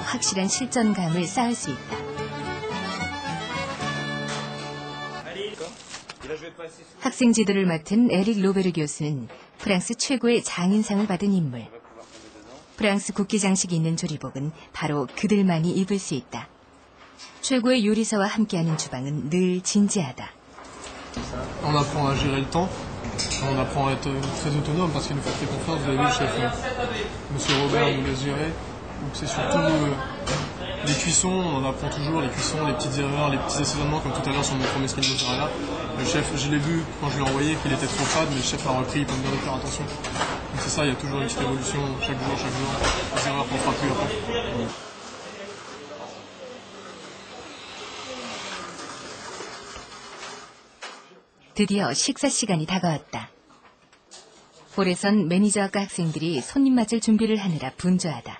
확실한 실전감을 쌓을 수 있다. 학생 지도를 맡은 에릭 로베르 교수는 프랑스 최고의 장인상을 받은 인물. 프랑스 국기 장식이 있는 조리복은 바로 그들만이 입을 수 있다. 최고의 요리사와 함께하는 주방은 늘 진지하다. On apprend à gérer le temps, on apprend à être très autonome parce qu'il nous fait confiance. Vous avez vu, le chef Monsieur Robert nous laisse gérer. Donc c'est surtout les cuissons, on en apprend toujours, les cuissons, les petites erreurs, les petits assaisonnements, comme tout à l'heure sur mon premier string mozzarella. Le chef, je l'ai vu quand je l'ai envoyé qu'il était trop fade, mais le chef a repris, il peut me dire de faire attention. Donc c'est ça, il y a toujours une petite évolution chaque jour, les erreurs qu'on fera plus après. 드디어 식사 시간이 다가왔다. 홀에선 매니저학과 학생들이 손님 맞을 준비를 하느라 분주하다.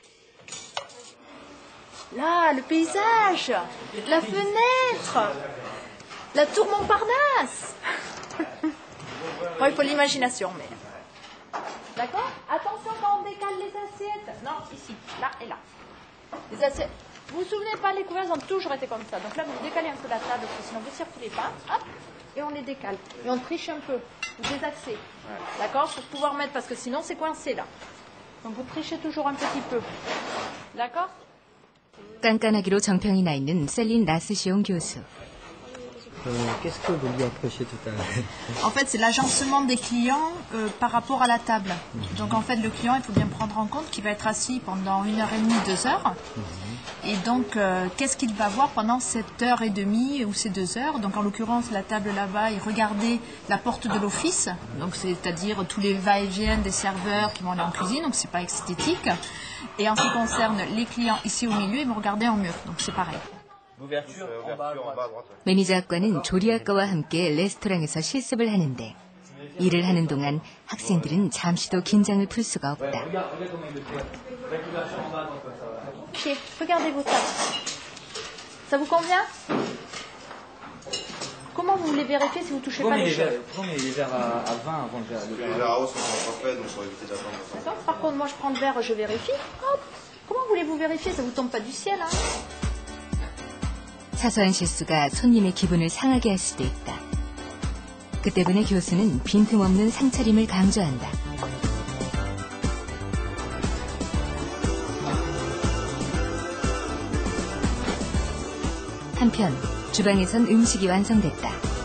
Là, le paysage, la fenêtre, la tour Montparnasse. Bon, il faut l'imagination, mais... D'accord? Attention quand on décale les assiettes. Non, ici, là et là. Les assiettes... Vous vous souvenez pas, les couverts ont toujours été comme ça. Donc là, vous décalez un peu la table, parce que sinon vous circulez pas. Hop, et on les décale. Et on triche un peu. Vous désaxez. D'accord? Pour pouvoir mettre, parce que sinon c'est coincé là. Donc vous trichez toujours un petit peu. D'accord? 깐깐하기로 정평이 나 있는 셀린 라스시온 교수. Qu'est-ce que vous lui approchez tout à l'heure? En fait, c'est l'agencement des clients par rapport à la table. Donc en fait, le client, il faut bien prendre en compte qu'il va être assis pendant 1h30, 2 heures. Et donc, qu'est-ce qu'il va voir pendant cette heure et demie ou ces 2 heures? Donc en l'occurrence, la table là-bas, et regardez la porte de l'office. Donc c'est-à-dire tous les va-et-vient des serveurs qui vont aller en cuisine. Donc c'est pas esthétique. Et en ce qui concerne les clients ici au milieu, ils vont regarder en mur. Donc c'est pareil. 매니저학과는 조리학과와 함께 레스토랑에서 실습을 하는데 일을 하는 동안 학생들은 잠시도 긴장을 풀 수가 없다. Regardez vos tables. Ça vous convient? Comment vous voulez vérifier si vous ne touchez pas les chefs? Pourquoi on met les verres à 20 avant le verre? Les verres à eau sont pas faits, donc pour éviter d'attendre. D'accord. Par contre, moi je prends le verre, je vérifie. Hop. Comment voulez-vous vérifier? Ça vous tombe pas du ciel, hein? 사소한 실수가 손님의 기분을 상하게 할 수도 있다. 그 때문에 교수는 빈틈없는 상차림을 강조한다. 한편 주방에선 음식이 완성됐다.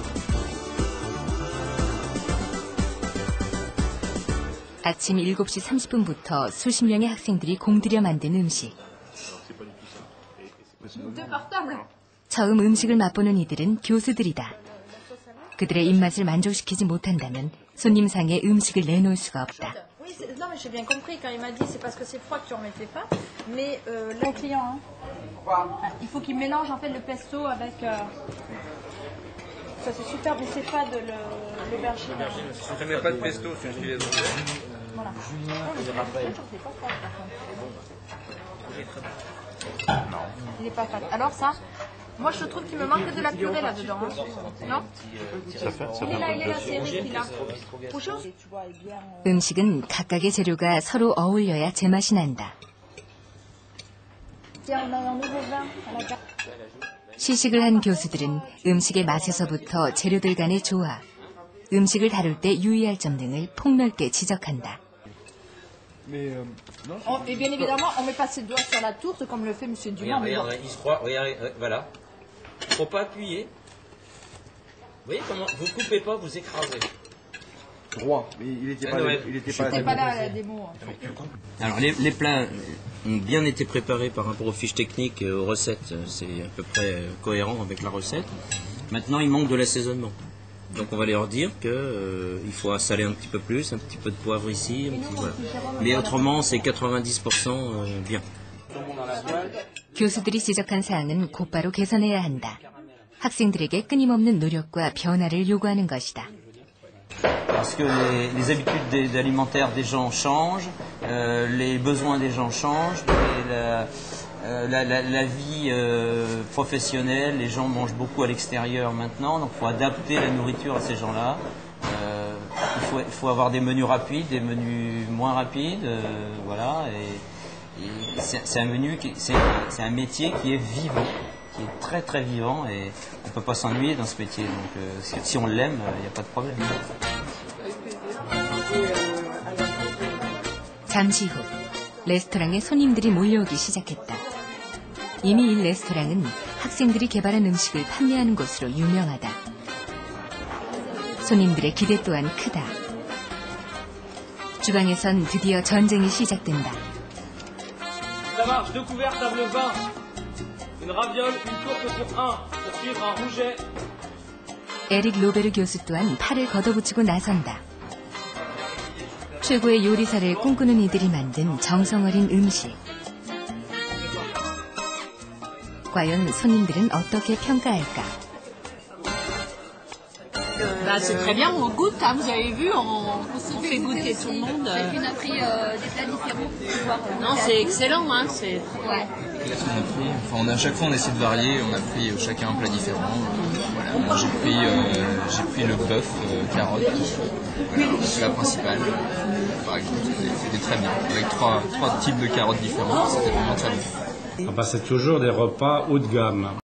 아침 7시 30분부터 수십 명의 학생들이 공들여 만든 음식. 처음 음식을 맛보는 이들은 교수들이다. 그들의 입맛을 만족시키지 못한다면 손님상에 음식을 내놓을 수가 없다. Non mais j'ai bien compris quand il m'a dit c'est parce que c'est froid que tu en mettais pas, mais le client, hein, il faut qu'il mélange en fait le pesto avec. Ça c'est super, mais c'est fade l'aubergine. Si tu mets pas de pesto, tu utilises les autres. Voilà. Non. Il n'est pas fade. Alors ça, moi je trouve qu'il me manque de la purée là-dedans. Hein. Non? Il est là, c'est Eric qui l'a. Bonjour. 음식은 각각의 재료가 서로 어울려야 제맛이 난다. 시식을 한 교수들은 음식의 맛에서부터 재료들 간의 조화, 음식을 다룰 때 유의할 점 등을 폭넓게 지적한다. Et bien évidemment, on ne met pas ses doigts sur la tourte comme le fait M. Dumont. Regarde, il se croit, regarde, voilà. Faut pas appuyer. Vous voyez comment? Vous coupez pas, vous écrasez. Droit, mais il était pas là la démo. Alors les plats ont bien été préparés par rapport aux fiches techniques et aux recettes. C'est à peu près cohérent avec la recette. Maintenant, il manque de l'assaisonnement. Donc on va leur dire qu'il faut saler un petit peu plus, un petit peu de poivre ici. Voilà. Mais autrement, c'est 90% bien. 교수들이 지적한 사항은 곧바로 개선해야 한다. 학생들에게 끊임없는 노력과 변화를 요구하는 것이다. Parce que les habitudes alimentaires des gens changent, les besoins des gens changent, la vie professionnelle, les gens mangent beaucoup à l'extérieur maintenant, donc il faut adapter la nourriture à ces gens-là. Il faut avoir des menus rapides, des menus moins rapides, voilà. C'est un menu, c'est un métier qui est vivant, qui est très très vivant et on ne peut pas s'ennuyer dans ce métier. Donc si on l'aime, il n'y a pas de problème. 잠시 후 레스토랑에 손님들이 몰려오기 시작했다. 이미 이 레스토랑은 학생들이 개발한 음식을 판매하는 곳으로 유명하다. 손님들의 기대 또한 크다. 주방에선 드디어 전쟁이 시작된다. Marche, 2 couverts, table 20, une raviole, une courte pour 1, pour suivre un rouget. 에릭 로베르 교수 또한 팔을 걷어붙이고 나선다. 최고의 요리사를 꿈꾸는 이들이 만든 정성어린 음식. 과연 손님들은 어떻게 평가할까? C'est très bien, on goûte, hein, vous avez vu, on fait goûter tout le monde. Et puis on a pris des plats différents pour pouvoir... Non, c'est excellent, hein, c'est... Ouais. À chaque fois on essaie de varier, on a pris chacun un plat différent. Voilà, moi j'ai pris le bœuf, carotte, voilà, le plat principal, par exemple, c'était très bien, avec trois types de carottes différentes, c'était vraiment très bien. C'est toujours des repas haut de gamme.